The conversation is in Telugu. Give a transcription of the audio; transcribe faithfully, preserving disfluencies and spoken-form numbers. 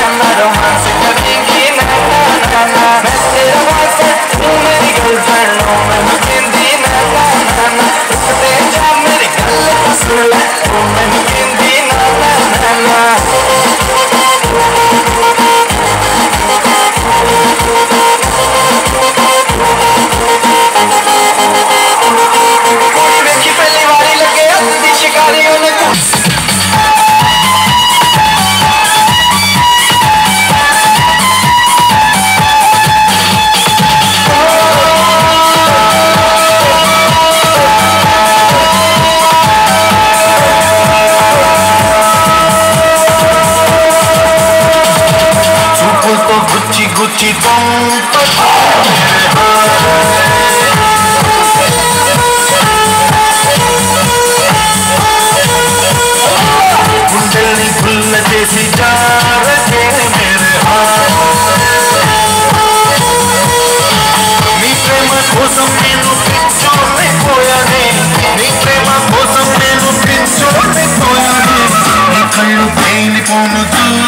करना रोमांस करेंगी ना ना ना ना मैं तेरा बॉयफ्रेंड तू मेरी गर्लफ्रेंड हो मैं कहंदी ना ना ना ना रुकते जा मेरी गल तो सुन ले तू मैं कहंदी ना ना ना ना कोई देखी पहली बारी लगे हत्ती शिकारियों ने गुच्ची गुच्ची तुम कुंडली खुल जैसी जा रहे मेरे हाथ नी प्रेम కోసం నేను పిచ్చోనే పోయానే నీ ప్రేమ కోసం నేను పిచ్చోనే పోయానే నీ కళ్ళు పేలిపోను